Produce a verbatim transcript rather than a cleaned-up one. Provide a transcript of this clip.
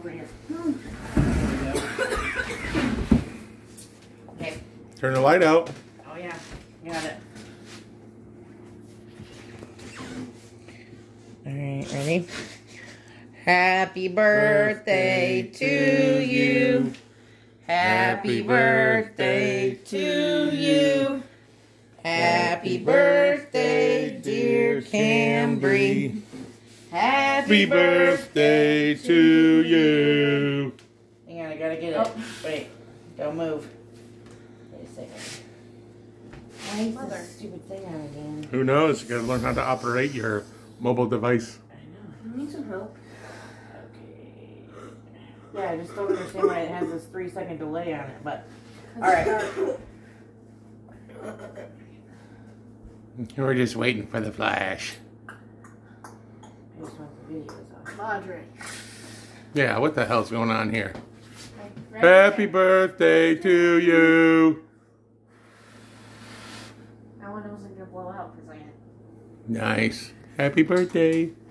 over here. Okay. Turn the light out. Oh yeah, got it. Alright, ready? Happy birthday to you. Happy birthday to you. Happy birthday, dear Kambri. Happy birthday to you. Hang on, I gotta get it. Oh. Wait, don't move. Wait a second. Why is this stupid thing on again? Who knows? You gotta learn how to operate your mobile device. I know. I need some help. Okay. Yeah, I just don't understand why it has this three second delay on it, but alright. We're just waiting for the flash. I just want the videos on. Madre. Yeah, what the hell's going on here? Right Happy there. birthday to you. That one wasn't gonna blow out for a second. Nice. Happy birthday.